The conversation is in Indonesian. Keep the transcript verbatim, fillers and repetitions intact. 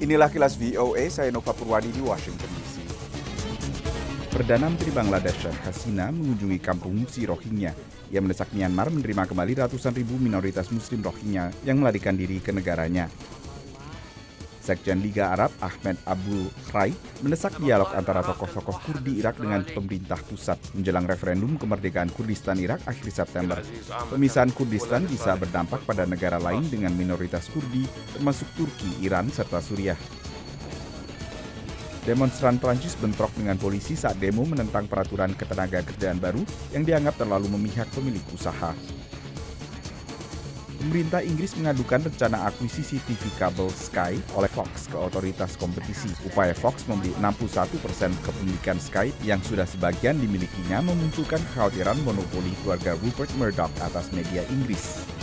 Inilah kilas V O A, saya Nova Purwadi di Washington D C. Perdana Menteri Bangladesh Sheikh Hasina mengunjungi kampung Musi Rohingya. Ia mendesak Myanmar menerima kembali ratusan ribu minoritas Muslim Rohingya yang melarikan diri ke negaranya. Sekjen Liga Arab Ahmed Abul Ghrai mendesak dialog antara tokoh-tokoh Kurdi Irak dengan pemerintah pusat menjelang referendum kemerdekaan Kurdistan Irak akhir September. Pemisahan Kurdistan bisa berdampak pada negara lain dengan minoritas Kurdi, termasuk Turki, Iran, serta Suriah. Demonstran Prancis bentrok dengan polisi saat demo menentang peraturan ketenagakerjaan baru yang dianggap terlalu memihak pemilik usaha. Pemerintah Inggris mengadukan rencana akuisisi T V kabel Sky oleh Fox ke otoritas kompetisi. Upaya Fox membeli enam puluh satu persen kepemilikan Sky yang sudah sebagian dimilikinya memunculkan kekhawatiran monopoli keluarga Rupert Murdoch atas media Inggris.